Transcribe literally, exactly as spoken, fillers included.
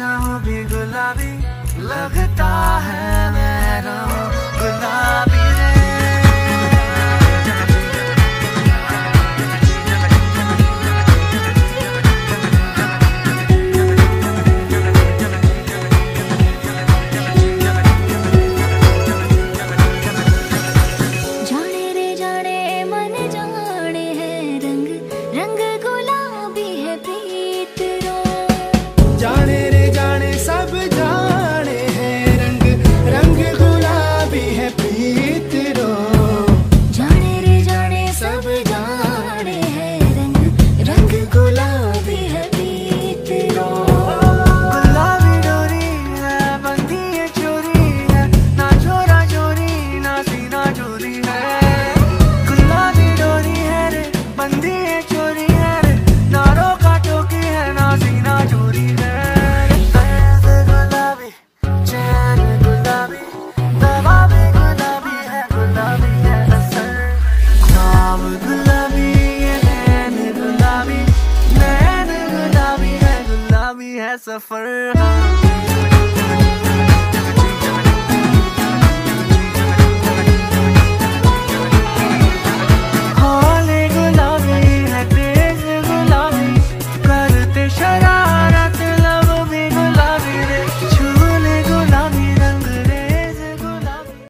जाऊं भी गुलाबी लगता है, मैं रहूं गुलाबी रे। जाने रे जाने मन जाने है रंग, रंग गुलाबी है प्रीत रो। जाने रे जाने सब जाने हैं रंग, रंग गुलाबी है प्रीत रो। जाने रे जाने सब जाने है रंग, रंग गुलाबी है प्रीत रो। गुलाबी डोरी है बंदी है चोरी है, ना छोरा चोरी ना सीना चोरी है। गुलाबी डोरी है रे बंदी है चोरी है रे, ना रोका टोकी है ना सीना चोरी है। गुलाबी चैन गुलाबी दवा भी गुलाबी है, गुलाबी है असर। ख्वाब गुलाबी ये नैन गुलाबी, नैन गुलाबी है, गुलाबी है सफर।